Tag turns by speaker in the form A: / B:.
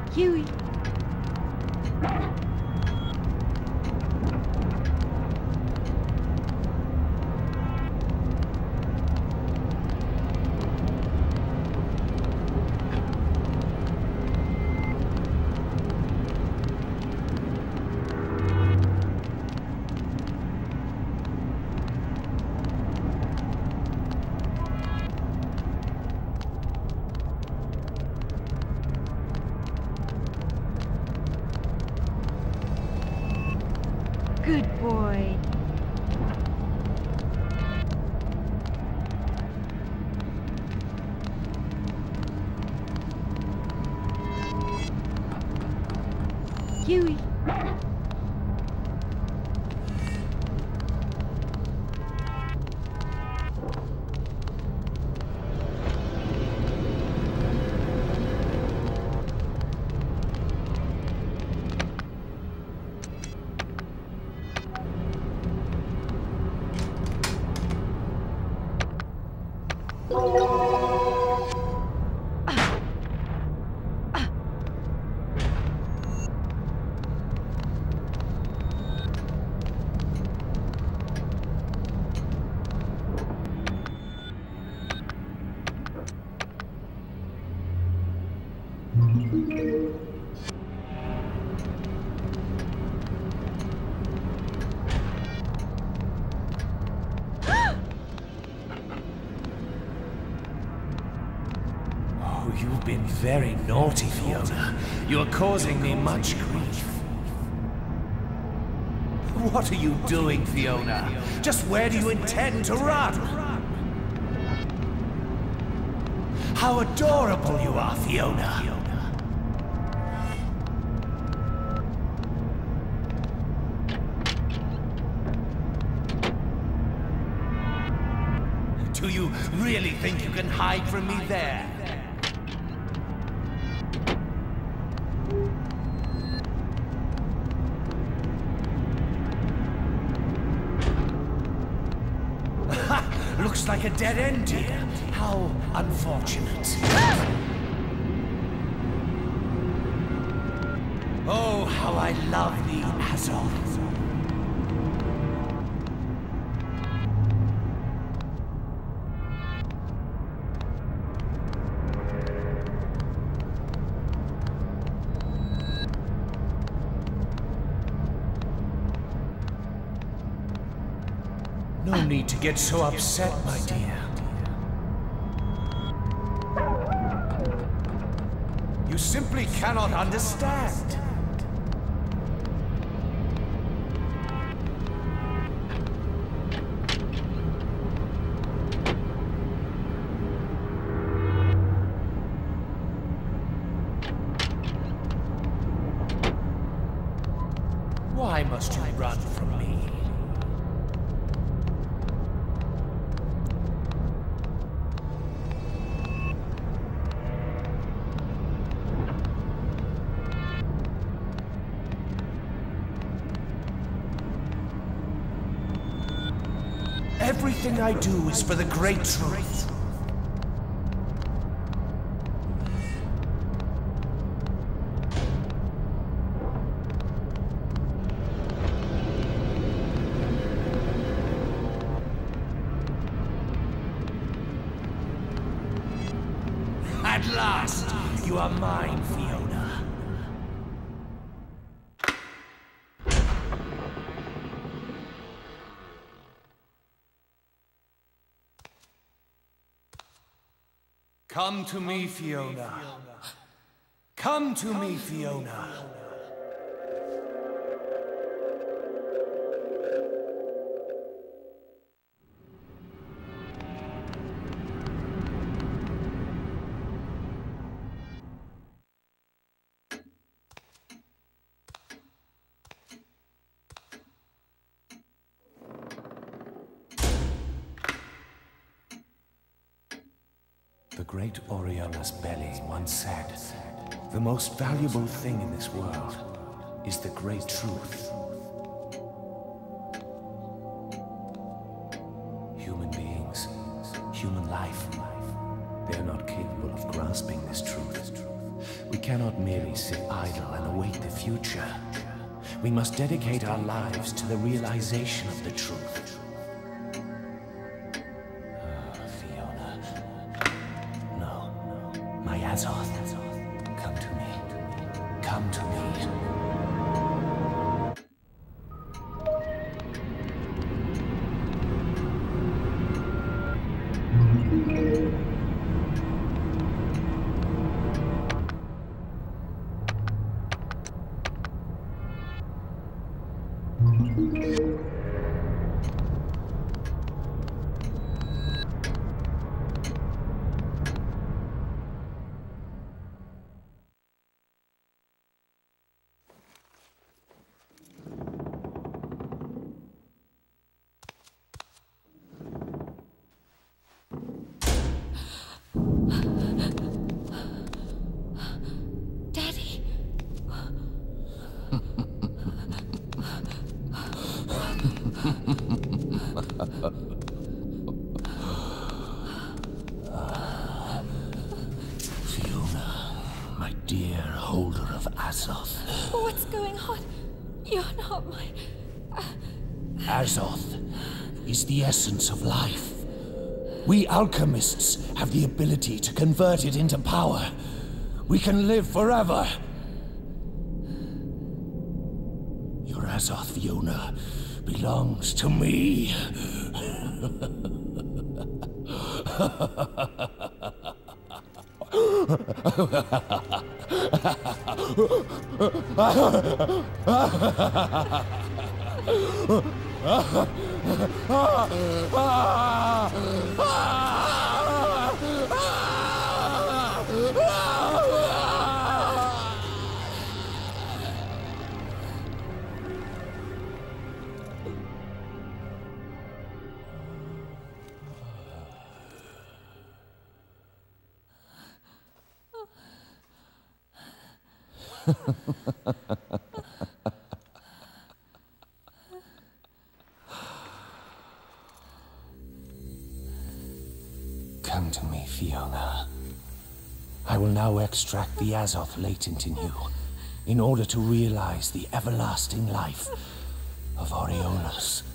A: Huey. Good boy. Huey.
B: You've been very naughty, Fiona. You're causing me much grief. What are you doing, Fiona? Just where do you intend to run? How adorable you are, Fiona. Do you really think you can hide from me there? Looks like a dead end here. How unfortunate. Oh, how I love the Azov. No need to get so upset, my dear. You simply cannot understand. Why must you run from me? Everything I do is for the great truth. At last, you are mine, Fiona. Come to me, Fiona. Come to me, Fiona. The great Aureolus Belli once said, "The most valuable thing in this world is the great truth." Human beings, human life, they are not capable of grasping this truth. We cannot merely sit idle and await the future. We must dedicate our lives to the realization of the truth. Fiona. No. My Azoth. Come to me. Come to me.
A: Daddy.
B: Fiona, my dear holder of Azoth.
A: What's going on? You're not my...
B: Azoth is the essence of life. We alchemists have the ability to convert it into power. We can live forever. Your Azoth, Fiona, belongs to me. Come to me, Fiona. I will now extract the Azoth latent in you, in order to realize the everlasting life of Aureolus.